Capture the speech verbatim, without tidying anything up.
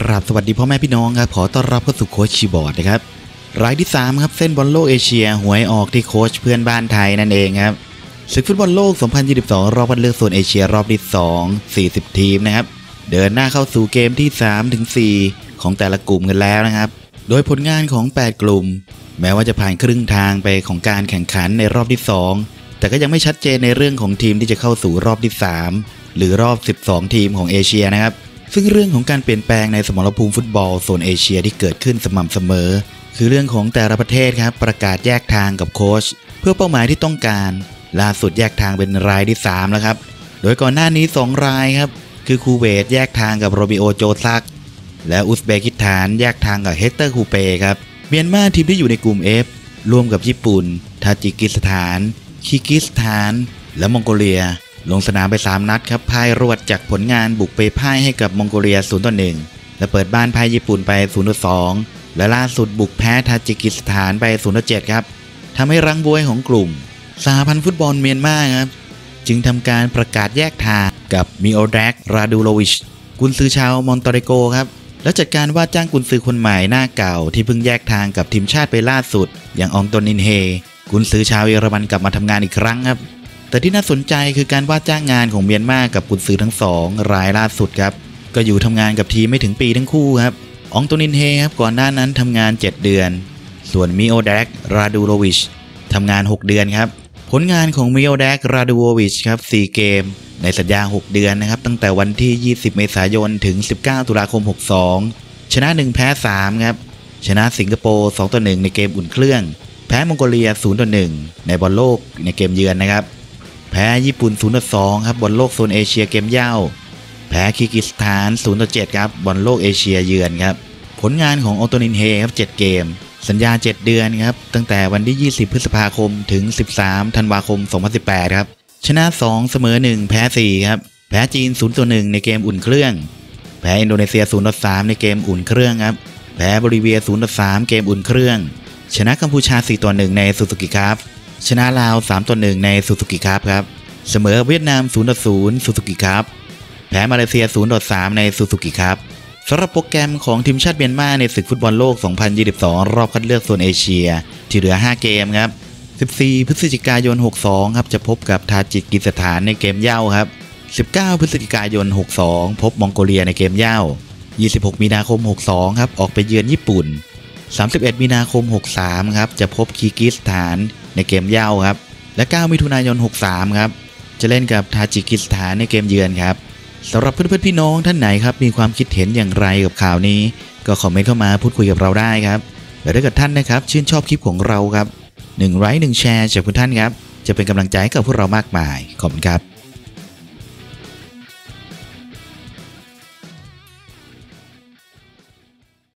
ครับสวัสดีพ่อแม่พี่น้องครับขอต้อนรับเข้าสู่โค้ชคีย์บอร์ดนะครับรายที่สามครับเส้นบอลโลกเอเชียหวยออกที่โค้ชเพื่อนบ้านไทยนั่นเองครับศึกฟุตบอลโลก สองพันยี่สิบสอง รอบคัดเลือกโซนเอเชียรอบที่สอง สี่สิบ ทีมนะครับเดินหน้าเข้าสู่เกมที่ สามถึงสี่ ของแต่ละกลุ่มกันแล้วนะครับโดยผลงานของ แปด กลุ่มแม้ว่าจะผ่านครึ่งทางไปของการแข่งขันในรอบที่สองแต่ก็ยังไม่ชัดเจนในเรื่องของทีมที่จะเข้าสู่รอบที่สามหรือรอบสิบสองทีมของเอเชียนะครับซึ่งเรื่องของการเปลี่ยนแปลงในสมรภูมิฟุตบอลโซนเอเชียที่เกิดขึ้นสม่ำเสมอคือเรื่องของแต่ละประเทศครับประกาศแยกทางกับโค้ชเพื่อเป้าหมายที่ต้องการล่าสุดแยกทางเป็นรายที่สามแล้วครับโดยก่อนหน้านี้สองรายครับคือคูเวตแยกทางกับโรบิโอโจซักและอุซเบกิสถานแยกทางกับเฮกเตอร์คูเปครับเมียนมาทีมที่อยู่ในกลุ่ม F ร่วมกับญี่ปุ่นทาจิกิสถานคีร์กิสถานและมองโกเลียลงสนามไปสามนัดครับพ่ายรวดจากผลงานบุกไปพ่ายให้กับมองโกเลีย ศูนย์ต่อหนึ่ง และเปิดบ้านพ่ายญี่ปุ่นไป ศูนย์ต่อสอง และล่าสุดบุกแพ้ทาจิกิสถานไป ศูนย์ต่อเจ็ด ครับทำให้รังบวยของกลุ่มสหพันธ์ฟุตบอลเมียนมาครับจึงทำการประกาศแยกทางกับมิโอแดกราดูโลวิชกุนซือชาวมอนตเรโกครับแล้วจัดการว่าจ้างกุนซือคนใหม่หน้าเก่าที่เพิ่งแยกทางกับทีมชาติไปล่าสุดอย่างอองตนินเฮกุนซือชาวเยอรมันกลับมาทำงานอีกครั้งครับแต่ที่น่าสนใจคือการว่าจ้างงานของเมียนมากับกุนซือทั้งสองรายล่าสุดครับก็อยู่ทำงานกับทีมไม่ถึงปีทั้งคู่ครับอองโตนินเฮครับก่อนหน้านั้นทำงานเจ็ดเดือนส่วนมิโอแดกราดูโลวิชทำงานหกเดือนครับผลงานของมิโอแดกราดูโลวิชครับสี่เกมในสัญญาหกเดือนนะครับตั้งแต่วันที่ยี่สิบเมษายนถึงสิบเก้าตุลาคมหกสิบสองชนะหนึ่งแพ้สามครับชนะสิงคโปร์ สองต่อหนึ่ง ในเกมอุ่นเครื่องแพ้มองโกเลีย ศูนย์ต่อหนึ่ง ในบอลโลกในเกมเยือนนะครับแพ้ญี่ปุ่น ศูนย์ต่อสอง ครับบอลโลกโซนเอเชียเกมเย่าแพ้คีร์กิสถาน ศูนย์ต่อเจ็ด ครับบอลโลกเอเชียเยือนครับผลงานของอองโตนินเฮครับเจ็ดเกมสัญญาเจ็ดเดือนครับตั้งแต่วันที่ยี่สิบพฤษภาคมถึงสิบสามธันวาคมสองพันสิบแปดครับชนะสองเสมอหนึ่งแพ้สี่ครับแพ้จีน ศูนย์ต่อหนึ่ง ในเกมอุ่นเครื่องแพ้อินโดนีเซีย ศูนย์ต่อสาม ในเกมอุ่นเครื่องครับแพ้โบลิเวีย ศูนย์ต่อสาม เกมอุ่นเครื่องชนะกัมพูชา สี่ต่อหนึ่ง ในซูซูกิคัพชนะลาว สามต่อหนึ่ง ในซูซูกิคัพครับเสมอเวียดนาม ศูนย์ต่อศูนย์ ซูซูกิคัพแพ้มาเลเซีย ศูนย์ต่อสาม ในซูซูกิคัพสำหรับโปรแกรมของทีมชาติเมียนมาในศึกฟุตบอลโลก สองพันยี่สิบสอง รอบคัดเลือกโซนเอเชียที่เหลือห้าเกมครับสิบสี่พฤศจิกายนหกสิบสองครับจะพบกับทาจิกิสถานในเกมเย่าครับสิบเก้าพฤศจิกายนหกสิบสองพบมองโกเลียในเกมเย่ายี่สิบหกมีนาคมหกสิบสองครับออกไปเยือนญี่ปุ่นสามสิบเอ็ดมีนาคมหกสิบสามครับจะพบคีร์กิสถานในเกมเย่าครับและเก้ามิถุนายนหกสิบสามครับจะเล่นกับทาจิกิสถานในเกมเยือนครับสำหรับเพื่อนๆพี่น้องท่านไหนครับมีความคิดเห็นอย่างไรกับข่าวนี้ก็คอมเมนต์เข้ามาพูดคุยกับเราได้ครับและถ้าเกิดท่านนะครับชื่นชอบคลิปของเราครับหนึ่งไลค์หนึ่งแชร์จากคุณท่านครับจะเป็นกำลังใจให้กับพวกเรามากมายขอบคุณครับ